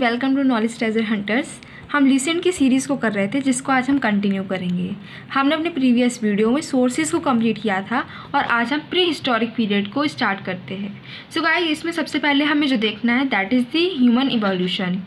Welcome to knowledge treasure hunters. हम लीसेंट की सीरीज़ को कर रहे थे जिसको आज हम कंटिन्यू करेंगे। हमने अपने प्रीवियस वीडियो में सोर्सेज को कंप्लीट किया था और आज हम प्री हिस्टोरिक पीरियड को स्टार्ट करते हैं। सो गाइस, इसमें सबसे पहले हमें जो देखना है that is the human evolution.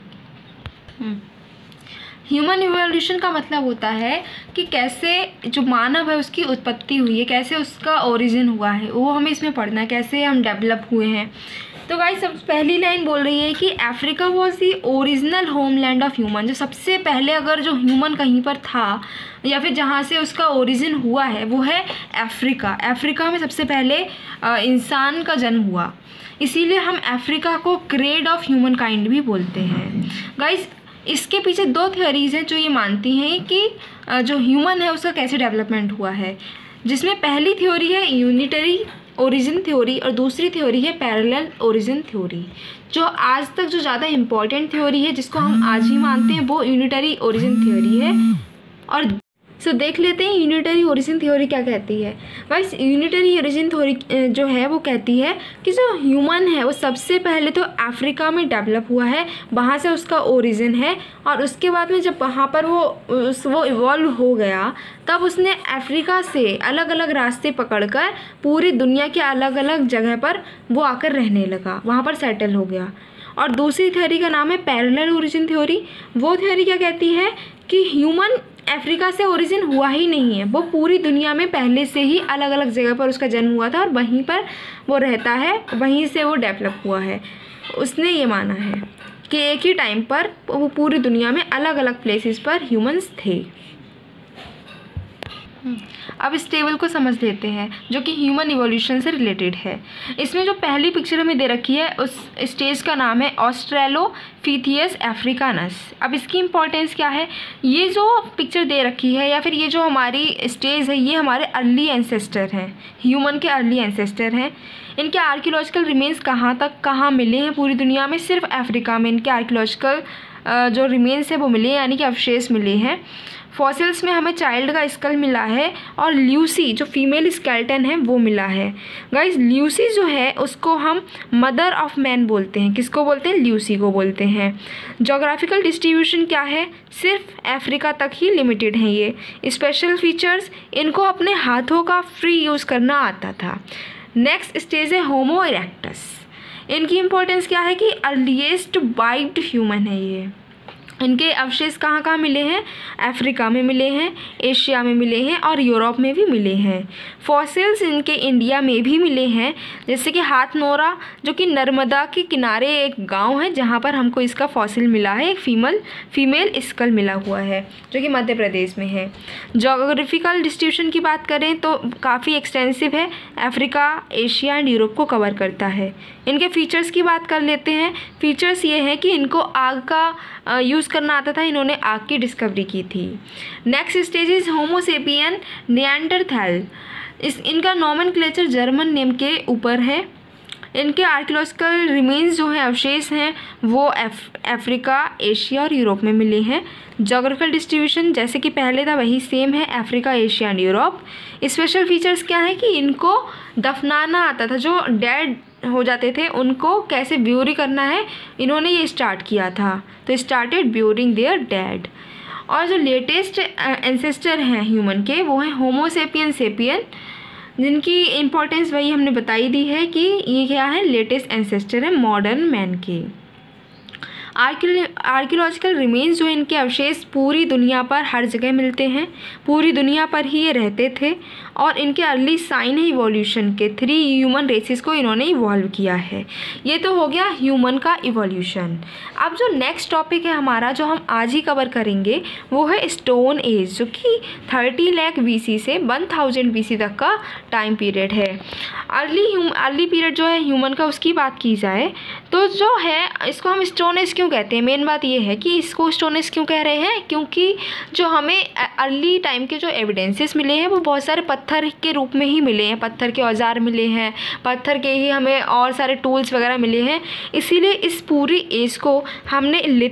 Human evolution का मतलब होता है कि कैसे जो मानव है उसकी उत्पत्ति हुई है, कैसे उसका ओरिजिन हुआ है, वो हमें इसमें पढ़ना है, कैसे हम डेवलप हुए हैं। तो गाइस, सब पहली लाइन बोल रही है कि Africa was the original homeland of human. जो सबसे पहले अगर जो ह्यूमन कहीं पर था या फिर जहाँ से उसका ओरिजिन हुआ है वो है अफ्रीका। अफ्रीका में सबसे पहले इंसान का जन्म हुआ, इसीलिए हम अफ्रीका को क्रेड ऑफ ह्यूमन काइंड भी बोलते हैं। गाइस, इसके पीछे दो थ्योरीज हैं जो ये मानती हैं कि जो ह्यूमन है उसका कैसे डेवलपमेंट हुआ है, जिसमें पहली थ्योरी है यूनिटरी ओरिजिन थ्योरी और दूसरी थ्योरी है पैरेलल ओरिजिन थ्योरी। जो आज तक जो ज़्यादा इम्पॉर्टेंट थ्योरी है जिसको हम आज ही मानते हैं वो यूनिटरी ओरिजिन थ्योरी है। और सो देख लेते हैं यूनिटरी ओरिजिन थ्योरी क्या कहती है। गाइस, यूनिटरी ओरिजिन थ्योरी जो है वो कहती है कि जो ह्यूमन है वो सबसे पहले तो अफ्रीका में डेवलप हुआ है, वहाँ से उसका ओरिजिन है, और उसके बाद में जब वहाँ पर वो इवॉल्व हो गया तब उसने अफ्रीका से अलग अलग रास्ते पकड़कर पूरी दुनिया के अलग अलग जगह पर वो आकर रहने लगा, वहाँ पर सेटल हो गया। और दूसरी थ्योरी का नाम है पैरेलल ओरिजिन थ्योरी। वो थ्योरी क्या कहती है कि ह्यूमन अफ्रीका से ओरिजिन हुआ ही नहीं है, वो पूरी दुनिया में पहले से ही अलग अलग जगह पर उसका जन्म हुआ था और वहीं पर वो रहता है, वहीं से वो डेवलप हुआ है। उसने ये माना है कि एक ही टाइम पर वो पूरी दुनिया में अलग अलग प्लेसेस पर ह्यूमंस थे। अब इस टेबल को समझ लेते हैं जो कि ह्यूमन इवोल्यूशन से रिलेटेड है। इसमें जो पहली पिक्चर हमें दे रखी है उस स्टेज का नाम है ऑस्ट्रेलोपिथेकस अफ्रीकानस। अब इसकी इम्पोर्टेंस क्या है, ये जो पिक्चर दे रखी है या फिर ये जो हमारी स्टेज है ये हमारे अर्ली एंसेस्टर हैं, ह्यूमन के अर्ली एंसेस्टर हैं। इनके आर्कियोलॉजिकल रिमेन्स कहाँ मिले हैं पूरी दुनिया में, सिर्फ अफ्रीका में इनके आर्कियोलॉजिकल जो रिमेन्स है वो मिले हैं, यानी कि अवशेष मिले हैं। फॉसिल्स में हमें चाइल्ड का स्कल मिला है और ल्यूसी जो फीमेल स्केलेटन है वो मिला है। गाइस, ल्यूसी जो है उसको हम मदर ऑफ मैन बोलते हैं। किसको बोलते हैं? ल्यूसी को बोलते हैं। जोग्राफिकल डिस्ट्रीब्यूशन क्या है? सिर्फ अफ्रीका तक ही लिमिटेड हैं ये। स्पेशल फीचर्स, इनको अपने हाथों का फ्री यूज़ करना आता था। नेक्स्ट स्टेज है होमो इरेक्टस। इनकी इम्पोर्टेंस क्या है कि अर्लीस्ट वाइब्ड ह्यूमन है ये। इनके अवशेष कहाँ मिले हैं? अफ्रीका में मिले हैं, एशिया में मिले हैं और यूरोप में भी मिले हैं। फॉसिल्स इनके इंडिया में भी मिले हैं, जैसे कि हाथनोरा जो कि नर्मदा के किनारे एक गांव है जहाँ पर हमको इसका फॉसिल मिला है। एक फीमेल स्कल मिला हुआ है जो कि मध्य प्रदेश में है। जोग्राफिकल डिस्ट्रीब्यूशन की बात करें तो काफ़ी एक्सटेंसिव है, अफ्रीका, एशिया एंड यूरोप को कवर करता है। इनके फीचर्स की बात कर लेते हैं। फीचर्स ये हैं कि इनको आग का यूज़ करना आता था, इन्होंने आग की डिस्कवरी की थी। Next stage is homo sapien Neanderthal. इनका नॉमेनक्लेचर जर्मन नेम के ऊपर है। इनके आर्कियोलॉजिकल रिमेन्स जो हैं, अवशेष हैं, वो अफ्रीका, एशिया और यूरोप में मिले हैं। जोग्राफिकल डिस्ट्रीब्यूशन जैसे कि पहले था वही सेम है, Africa, Asia and Europe. Special features क्या है कि इनको दफनाना आता था, जो डेड हो जाते थे उनको कैसे ब्यूरी करना है इन्होंने ये स्टार्ट किया था, तो स्टार्टेड ब्यूरिंग देयर डेड। और जो लेटेस्ट एंसेस्टर हैं ह्यूमन के वो हैं होमोसेपियन सेपियन, जिनकी इम्पोर्टेंस वही हमने बताई दी है कि ये क्या है, लेटेस्ट एंसेस्टर है मॉडर्न मैन के। आर्कियोलॉजिकल रिमेन्स जो इनके अवशेष पूरी दुनिया पर हर जगह मिलते हैं, पूरी दुनिया पर ही ये रहते थे और इनके अर्ली साइन है इवोल्यूशन के। 3 ह्यूमन रेसेस को इन्होंने इवॉल्व किया है। ये तो हो गया ह्यूमन का इवोल्यूशन। अब जो नेक्स्ट टॉपिक है हमारा जो हम आज ही कवर करेंगे वो है स्टोन एज, जो कि 30 लाख BC से 1000 BC तक का टाइम पीरियड है। अर्ली पीरियड जो है ह्यूमन का उसकी बात की जाए तो जो है इसको हम स्टोन एज क्यों कहते हैं। मेन बात ये है कि इसको स्टोन एज क्यों कह रहे हैं, क्योंकि जो हमें अर्ली टाइम के जो एविडेंसेस मिले हैं वो बहुत सारे पत्थर के रूप में ही मिले हैं, पत्थर के औजार मिले हैं, पत्थर के ही हमें और सारे टूल्स वगैरह मिले हैं। इसीलिए इस पूरी एज को हमने लिथिक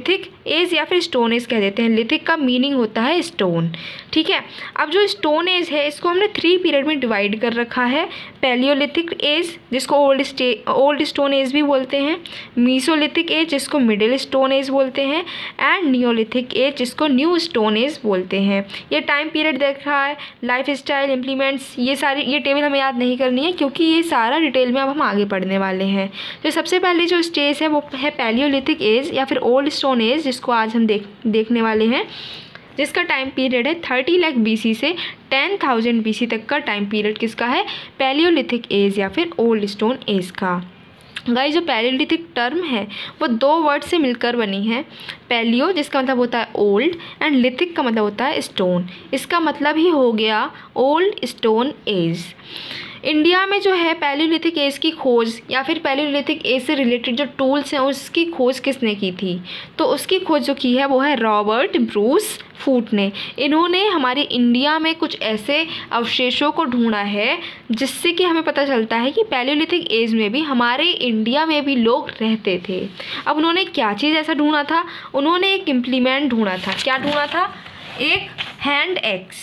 एज या फिर स्टोन एज कह देते हैं। लिथिक का मीनिंग होता है स्टोन, ठीक है। अब जो स्टोन एज है इसको हमने 3 पीरियड में डिवाइड कर रखा है। पैलियोलिथिक एज जिसको ओल्ड स्टोन एज भी बोलते हैं, मीसोलिथिक एज जिसको मिडिल स्टोन एज बोलते हैं, एंड नियोलिथिक एज जिसको न्यू स्टोन एज बोलते हैं। ये टाइम पीरियड देख रहा है, लाइफ स्टाइल, इम्प्लीमेंट्स, ये टेबल हमें याद नहीं करनी है क्योंकि ये सारा डिटेल में अब हम आगे पढ़ने वाले हैं। तो सबसे पहले जो स्टेज है वो है पैलियोलिथिक एज या फिर ओल्ड स्टोन एज, जिसको आज हम देखने वाले हैं, जिसका टाइम पीरियड है 30 लाख BC से 10,000 BC तक का टाइम पीरियड किसका है, पैलियोलिथिक एज या फिर ओल्ड स्टोन एज का। गाइस जो पैलियोलिथिक टर्म है वो 2 वर्ड से मिलकर बनी है। पैलियो जिसका मतलब होता है ओल्ड एंड लिथिक का मतलब होता है स्टोन। इसका मतलब ही हो गया ओल्ड स्टोन एज। इंडिया में जो है पैलियोलिथिक एज की खोज या फिर पैलियोलिथिक एज से रिलेटेड जो टूल्स हैं उसकी खोज किसने की थी, तो उसकी खोज जो की है वो है रॉबर्ट ब्रूस फूट ने। इन्होंने हमारे इंडिया में कुछ ऐसे अवशेषों को ढूंढा है जिससे कि हमें पता चलता है कि पैलियोलिथिक एज में भी हमारे इंडिया में भी लोग रहते थे। अब उन्होंने क्या चीज़ ऐसा ढूंढा था, उन्होंने एक इम्प्लीमेंट ढूंढा था। क्या ढूंढा था, एक हैंड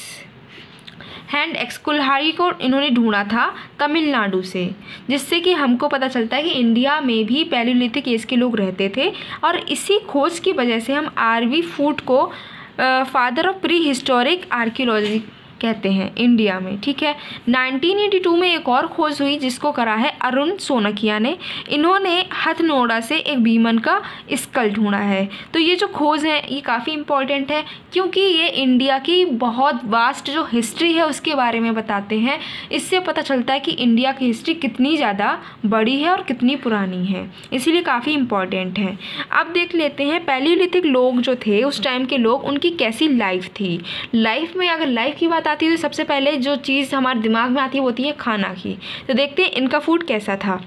एक्स कुल्हाड़ी को इन्होंने ढूंढा था तमिलनाडु से, जिससे कि हमको पता चलता है कि इंडिया में भी पैलियोलिथिक एज के लोग रहते थे। और इसी खोज की वजह से हम RV फूट को father of pre historic archaeology कहते हैं इंडिया में, ठीक है। 1982 में एक और खोज हुई जिसको करा है अरुण सोनकिया ने। इन्होंने हथनोड़ा से एक बीमन का स्कल ढूंढा है। तो ये जो खोज है ये काफ़ी इम्पॉर्टेंट है क्योंकि ये इंडिया की बहुत वास्ट जो हिस्ट्री है उसके बारे में बताते हैं। इससे पता चलता है कि इंडिया की हिस्ट्री कितनी ज़्यादा बड़ी है और कितनी पुरानी है, इसीलिए काफ़ी इम्पॉर्टेंट है। अब देख लेते हैं पैलियोलिथिक लोग जो थे उस टाइम के लोग, उनकी कैसी लाइफ थी। लाइफ में अगर लाइफ की बात आती है तो सबसे पहले जो चीज़ हमारे दिमाग में आती है वो होती है खाना की। तो देखते हैं इनका फूड कैसा था।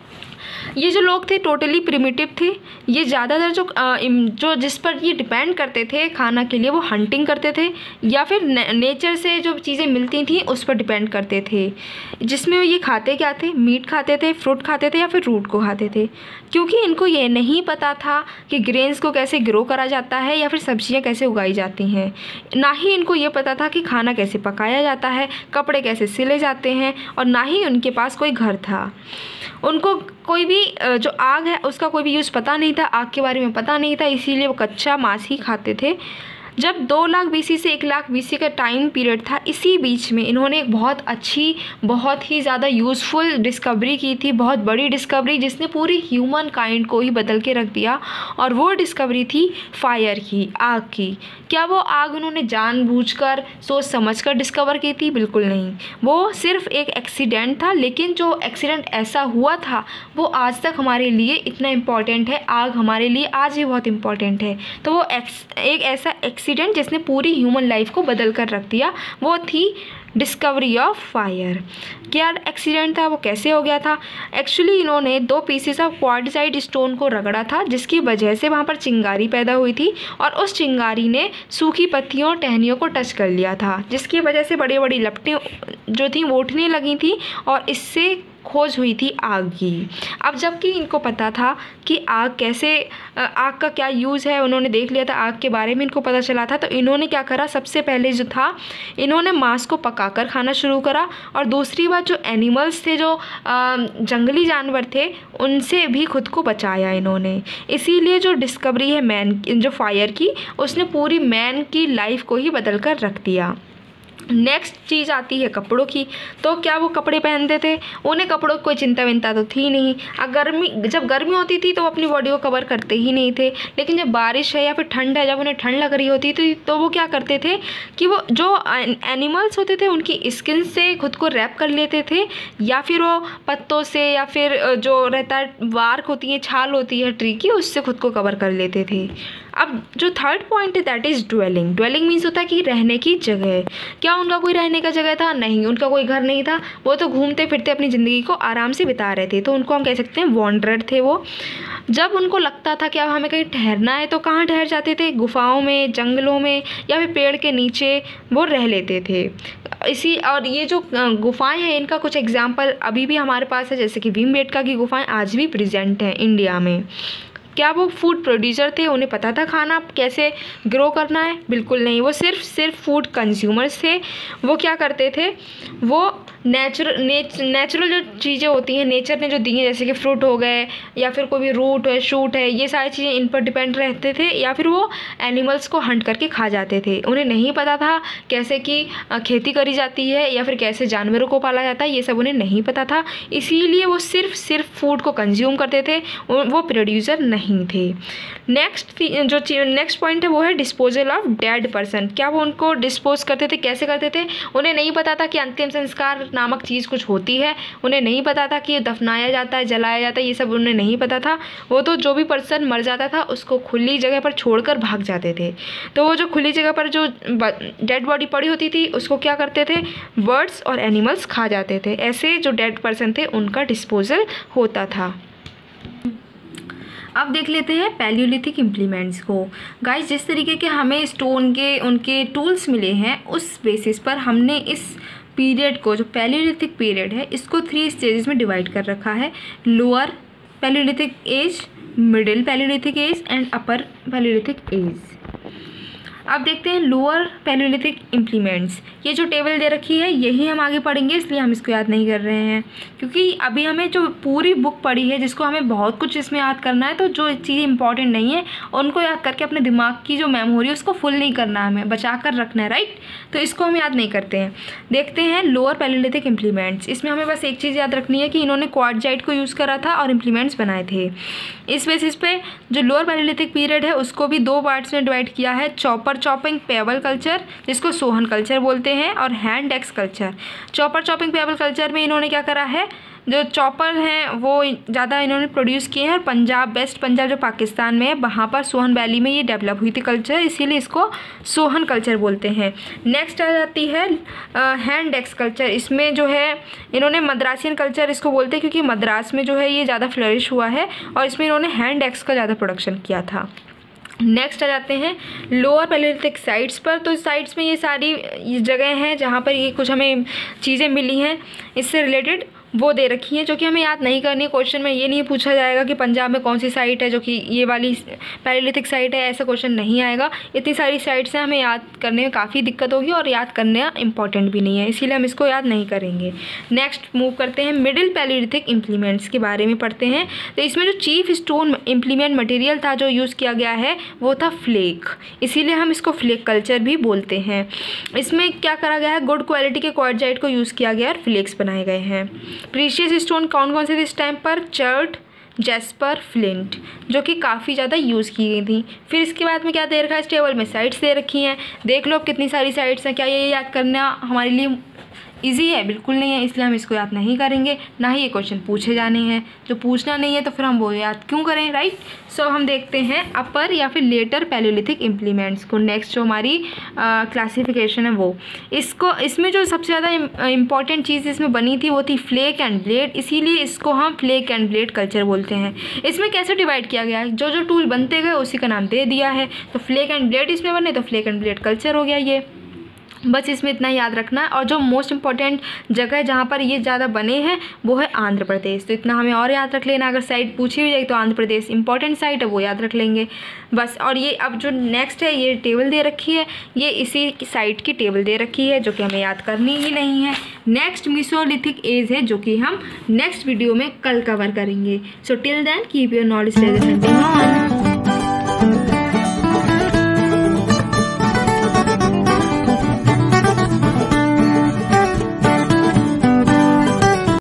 ये जो लोग थे टोटली प्रिमिटिव थे। ये ज़्यादातर जो जिस पर ये डिपेंड करते थे खाना के लिए वो हंटिंग करते थे या फिर नेचर से जो चीज़ें मिलती थी उस पर डिपेंड करते थे। जिसमें ये खाते क्या थे, मीट खाते थे, फ्रूट खाते थे या फिर रूट को खाते थे। क्योंकि इनको ये नहीं पता था कि ग्रेन्स को कैसे ग्रो करा जाता है या फिर सब्जियां कैसे उगाई जाती हैं, ना ही इनको ये पता था कि खाना कैसे पकाया जाता है, कपड़े कैसे सिले जाते हैं, और ना ही उनके पास कोई घर था। उनको कोई भी जो आग है उसका कोई भी यूज़ पता नहीं था, आग के बारे में पता नहीं था, इसीलिए वो कच्चा मांस ही खाते थे। जब 2 लाख BC से 1 लाख BC का टाइम पीरियड था, इसी बीच में इन्होंने एक बहुत अच्छी, बहुत ही ज़्यादा यूज़फुल डिस्कवरी की थी, बहुत बड़ी डिस्कवरी जिसने पूरी ह्यूमन काइंड को ही बदल के रख दिया। और वो डिस्कवरी थी फायर की, आग की। क्या वो आग उन्होंने जानबूझकर सोच समझकर डिस्कवर की थी? बिल्कुल नहीं, वो सिर्फ एक एक्सीडेंट था। लेकिन जो एक्सीडेंट ऐसा हुआ था वो आज तक हमारे लिए इतना इम्पॉर्टेंट है, आग हमारे लिए आज भी बहुत इम्पॉर्टेंट है। तो वो एक ऐसा एक्सीडेंट जिसने पूरी ह्यूमन लाइफ को बदल कर रख दिया, वो थी डिस्कवरी ऑफ फायर। क्या एक्सीडेंट था, वो कैसे हो गया था? एक्चुअली इन्होंने 2 पीसेस ऑफ क्वार्टजाइट स्टोन को रगड़ा था जिसकी वजह से वहाँ पर चिंगारी पैदा हुई थी और उस चिंगारी ने सूखी पत्तियों और टहनियों को टच कर लिया था, जिसकी वजह से बड़ी बड़ी लपटें जो थी वो उठने लगी थी और इससे खोज हुई थी आग की। अब जबकि इनको पता था कि आग का क्या यूज़ है, उन्होंने देख लिया था आग के बारे में, इनको पता चला था, तो इन्होंने क्या करा, सबसे पहले जो था इन्होंने मांस को पकाकर खाना शुरू करा। और दूसरी बात, जो एनिमल्स थे, जो जंगली जानवर थे, उनसे भी खुद को बचाया इन्होंने। इसीलिए जो डिस्कवरी है मैन जो फायर की, उसने पूरी मैन की लाइफ को ही बदल कर रख दिया। नेक्स्ट चीज़ आती है कपड़ों की। तो क्या वो कपड़े पहनते थे? उन्हें कपड़ों की कोई चिंता विंता तो थी नहीं। जब गर्मी होती थी तो वो अपनी बॉडी को कवर करते ही नहीं थे, लेकिन जब बारिश है या फिर ठंड है, जब उन्हें ठंड लग रही होती थी तो वो क्या करते थे कि वो जो एनिमल्स होते थे उनकी स्किन से खुद को रैप कर लेते थे, या फिर वो पत्तों से, या फिर जो रहता है वार्क होती है, छाल होती है ट्री की, उससे खुद को कवर कर लेते थे। अब जो थर्ड पॉइंट है that is dwelling. Dwelling means होता है कि रहने की जगह। क्या उनका कोई रहने का जगह था? नहीं, उनका कोई घर नहीं था। वो तो घूमते फिरते अपनी ज़िंदगी को आराम से बिता रहे थे, तो उनको हम कह सकते हैं वॉन्डरर थे वो। जब उनको लगता था कि अब हमें कहीं ठहरना है तो कहाँ ठहर जाते थे? गुफाओं में, जंगलों में, या फिर पेड़ के नीचे वो रह लेते थे। और ये जो गुफाएं हैं इनका कुछ एग्जाम्पल अभी भी हमारे पास है, जैसे कि भीमबेटका की गुफाएं आज भी प्रेजेंट हैं इंडिया में। क्या वो फूड प्रोड्यूसर थे, उन्हें पता था खाना कैसे ग्रो करना है? बिल्कुल नहीं। वो सिर्फ फूड कंज्यूमर्स थे। वो क्या करते थे, वो नेचुरल जो चीज़ें होती हैं, नेचर ने जो दी हैं, जैसे कि फ्रूट हो गए या फिर कोई भी रूट है, शूट है, ये सारी चीज़ें इन पर डिपेंड रहते थे, या फिर वो एनिमल्स को हंट करके खा जाते थे। उन्हें नहीं पता था कैसे कि खेती करी जाती है या फिर कैसे जानवरों को पाला जाता है, ये सब उन्हें नहीं पता था। इसीलिए वो सिर्फ फूड को कंज्यूम करते थे, वो प्रोड्यूसर नहीं थे। नेक्स्ट पॉइंट है वो है डिस्पोजल ऑफ डेड पर्सन। क्या वो उनको डिस्पोज करते थे, कैसे करते थे? उन्हें नहीं पता था कि अंतिम संस्कार नामक चीज़ कुछ होती है। उन्हें नहीं पता था कि दफनाया जाता है, जलाया जाता है, ये सब उन्हें नहीं पता था। वो तो जो भी पर्सन मर जाता था उसको खुली जगह पर छोड़कर भाग जाते थे। तो वो जो खुली जगह पर जो डेड बॉडी पड़ी होती थी उसको क्या करते थे, बर्ड्स और एनिमल्स खा जाते थे। ऐसे जो डेड पर्सन थे उनका डिस्पोजल होता था। अब देख लेते हैं पैलियोलिथिक इम्प्लीमेंट्स को। गाइस, जिस तरीके के हमें स्टोन के उनके टूल्स मिले हैं, उस बेसिस पर हमने इस पीरियड को, जो पैलियोलिथिक पीरियड है, इसको 3 स्टेजेस में डिवाइड कर रखा है। Lower Palaeolithic age, middle Palaeolithic age and upper Palaeolithic age. अब देखते हैं लोअर पैलियोलिथिक इम्प्लीमेंट्स। ये जो टेबल दे रखी है यही हम आगे पढ़ेंगे, इसलिए हम इसको याद नहीं कर रहे हैं, क्योंकि अभी हमें जो पूरी बुक पढ़ी है जिसको हमें बहुत कुछ इसमें याद करना है, तो जो चीज़ें इंपॉर्टेंट नहीं है उनको याद करके अपने दिमाग की जो मेमोरी है उसको फुल नहीं करना है, हमें बचा कर रखना है, राइट। तो इसको हम याद नहीं करते हैं। देखते हैं लोअर पैलियोलिथिक इम्प्लीमेंट्स। इसमें हमें बस एक चीज़ याद रखनी है कि इन्होंने क्वार्टजाइट को यूज़ करा था और इम्प्लीमेंट्स बनाए थे। इस बेसिस पे जो लोअर पैलियोलिथिक पीरियड है उसको भी 2 पार्ट्स में डिवाइड किया है। चॉपिंग पेबल कल्चर, जिसको सोहन कल्चर बोलते हैं, और hand axe culture. Chopping pebble culture में इन्होंने क्या करा है, जो चॉपर हैं वो ज़्यादा इन्होंने प्रोड्यूस किए हैं, और वेस्ट पंजाब जो पाकिस्तान में है वहाँ पर सोहन वैली में ये डेवलप हुई थी कल्चर, इसीलिए इसको सोहन कल्चर बोलते हैं। नेक्स्ट आ जाती है हैंड एक्स कल्चर। इसमें जो है इन्होंने मद्रासियन कल्चर इसको बोलते हैं, क्योंकि मद्रास में जो है ये ज़्यादा फ्लरिश हुआ है और इसमें इन्होंने हैंड एक्स का ज़्यादा प्रोडक्शन किया था। नेक्स्ट आ जाते हैं लोअर पैलियोलिथिक साइट्स पर। तो साइट्स में ये सारी जगह हैं जहाँ पर ये कुछ हमें चीज़ें मिली हैं इससे रिलेटेड, वो दे रखी हैं, जो कि हमें याद नहीं करनी है। क्वेश्चन में ये नहीं पूछा जाएगा कि पंजाब में कौन सी साइट है जो कि ये वाली पैलियोलिथिक साइट है, ऐसा क्वेश्चन नहीं आएगा। इतनी सारी साइट्स हैं, हमें याद करने में काफ़ी दिक्कत होगी और याद करना इंपॉर्टेंट भी नहीं है, इसीलिए हम इसको याद नहीं करेंगे। नेक्स्ट मूव करते हैं, मिडिल पैलियोलिथिक इम्प्लीमेंट्स के बारे में पढ़ते हैं। तो इसमें जो चीफ स्टोन इम्प्लीमेंट मटेरियल था जो यूज़ किया गया है वो था फ्लेक, इसीलिए हम इसको फ्लेक कल्चर भी बोलते हैं। इसमें क्या करा गया है, गुड क्वालिटी के क्वार्टजाइट को यूज़ किया गया और फ्लेक्स बनाए गए हैं। प्रीशियस स्टोन कौन कौन से थे इस टाइम पर, चर्ट, जैस्पर, फ्लिंट, जो कि काफ़ी ज़्यादा यूज़ की गई थी। फिर इसके बाद में क्या दे रखा है इस टेबल में, साइट्स दे रखी हैं। देख लो कितनी सारी साइट्स हैं। क्या ये याद करना हमारे लिए ईजी है? बिल्कुल नहीं है, इसलिए हम इसको याद नहीं करेंगे, ना ही ये क्वेश्चन पूछे जाने हैं। जो पूछना नहीं है तो फिर हम वो याद क्यों करें, राइट। सो हम देखते हैं अपर या फिर लेटर पैलियोलिथिक इम्प्लीमेंट्स को। नेक्स्ट जो हमारी क्लासिफिकेशन है वो, इसमें जो सबसे ज़्यादा इंपॉर्टेंट चीज़ इसमें बनी थी वो थी फ्लेक एंड ब्लेड, इसीलिए इसको हम फ्लेक एंड ब्लेड कल्चर बोलते हैं। इसमें कैसे डिवाइड किया गया है, जो जो टूल बनते गए उसी का नाम दे दिया है। तो फ्लेक एंड ब्लेड इसमें बने तो फ्लेक एंड ब्लेड कल्चर हो गया ये, बस इसमें इतना याद रखना है। और जो मोस्ट इंपॉर्टेंट जगह जहाँ पर ये ज़्यादा बने हैं वो है आंध्र प्रदेश, तो इतना हमें और याद रख लेना। अगर साइट पूछी हुई जाएगी तो आंध्र प्रदेश इंपॉर्टेंट साइट है, वो याद रख लेंगे बस। और ये अब जो नेक्स्ट है ये टेबल दे रखी है, ये इसी साइट की टेबल दे रखी है जो कि हमें याद करनी ही नहीं है। नेक्स्ट मेसोलिथिक एज है जो कि हम नेक्स्ट वीडियो में कल कवर करेंगे। So till then keep your knowledge on.